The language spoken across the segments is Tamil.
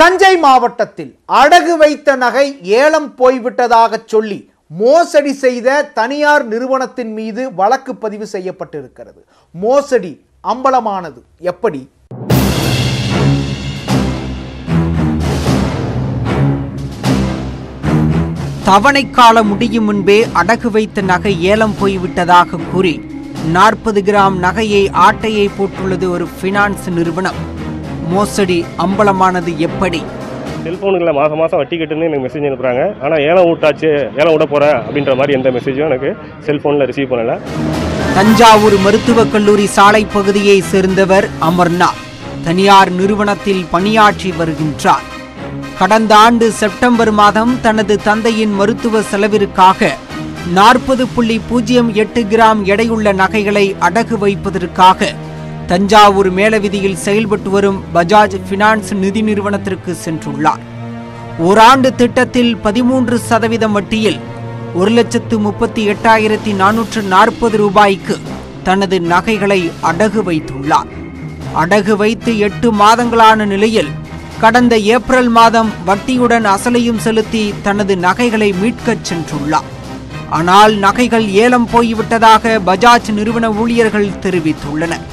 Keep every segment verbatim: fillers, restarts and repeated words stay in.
தஞ்சை மாவட்டத்தில் அடகு வைத்த நகை ஏலம் போய்விட்டதாக சொல்லி மோசடி செய்த தனியார் நிறுவனத்தின் மீது வழக்கு பதிவு செய்யப்பட்டிருக்கிறது. மோசடி அம்பலமானது எப்படி? தவணை காலம் முடியும் முன்பே அடகு வைத்த நகை ஏலம் போய்விட்டதாக கூறி நாற்பது கிராம் நகையை ஆட்டையை போட்டுள்ளது ஒரு பினான்ஸ் நிறுவனம். மோசடி அம்பலமானது எப்படி? செல்போனுக்குள்ள மாதம் மாதம் வட்டி கட்டுன்னு எனக்கு மெசேஜ் அனுப்புகிறாங்க. ஆனால் ஏலம் விட்டாச்சு, ஏலம் விட போகிறேன் அப்படின்ற மாதிரி எந்த மெசேஜும் எனக்கு செல்ஃபோனில் ரிசீவ் பண்ணலை. தஞ்சாவூர் மருத்துவக் கல்லூரி சாலை பகுதியை சேர்ந்தவர் அமர்நாத் தனியார் நிறுவனத்தில் பணியாற்றி வருகின்றார். கடந்த ஆண்டு செப்டம்பர் மாதம் தனது தந்தையின் மருத்துவ செலவிற்காக நாற்பது புள்ளி பூஜ்ஜியம் எட்டு கிராம் எடையுள்ள நகைகளை அடகு வைப்பதற்காக தஞ்சாவூர் மேலவீதியில் செயல்பட்டு வரும் பஜாஜ் பினான்ஸ் நிதி நிறுவனத்திற்கு சென்றுள்ளார். ஓராண்டு திட்டத்தில் பதிமூன்று சதவீதம் வட்டியில் ஒரு லட்சத்து முப்பத்தி எட்டாயிரத்தி நானூற்று நாற்பது ரூபாய்க்கு தனது நகைகளை அடகு வைத்துள்ளார். அடகு வைத்து எட்டு மாதங்களான நிலையில் கடந்த ஏப்ரல் மாதம் வட்டியுடன் அசலையும் செலுத்தி தனது நகைகளை மீட்கச் சென்றுள்ளார். ஆனால் நகைகள் ஏலம் போய்விட்டதாக பஜாஜ் நிறுவன ஊழியர்கள் தெரிவித்துள்ளனர்.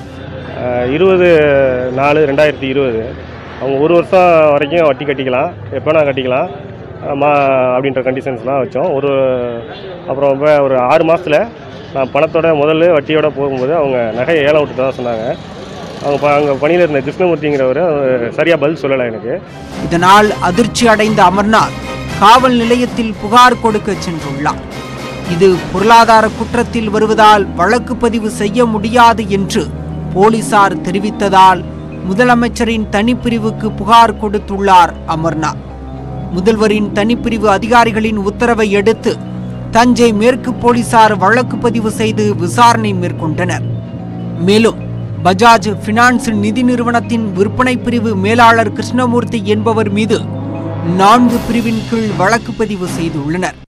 இருபது நாலு ரெண்டாயிரத்தி இருபது அவங்க ஒரு வருஷம் வரைக்கும் வட்டி கட்டிக்கலாம், எப்போனா கட்டிக்கலாம் மா அப்படின்ற கண்டிஷன்ஸ்லாம் வச்சோம். ஒரு அப்புறம் இப்போ ஒரு ஆறு மாதத்தில் நான் பணத்தோட முதல்ல வட்டியோட போகும்போது அவங்க நகையை ஏலம் விட்டு தான் சொன்னாங்க. அவங்க அங்கே பணியில் இருந்த கிருஷ்ணமூர்த்திங்கிறவர் சரியாக பதில் சொல்லலை எனக்கு. இதனால் அதிர்ச்சி அடைந்த அமர்நாத் காவல் நிலையத்தில் புகார் கொடுக்க சென்றுள்ளார். இது பொருளாதார குற்றத்தில் வருவதால் வழக்கு பதிவு செய்ய முடியாது என்று போலீசார் தெரிவித்ததால் முதலமைச்சரின் தனிப்பிரிவுக்கு புகார் கொடுத்துள்ளார் அமர்நாத். முதல்வரின் தனிப்பிரிவு அதிகாரிகளின் உத்தரவை அடுத்து தஞ்சை மேற்கு போலீசார் வழக்கு பதிவு செய்து விசாரணை மேற்கொண்டனர். மேலும் பஜாஜ் பினான்ஸ் நிதி நிறுவனத்தின் விற்பனை பிரிவு மேலாளர் கிருஷ்ணமூர்த்தி என்பவர் மீது நான்கு பிரிவின் கீழ் வழக்கு பதிவு செய்துள்ளனர்.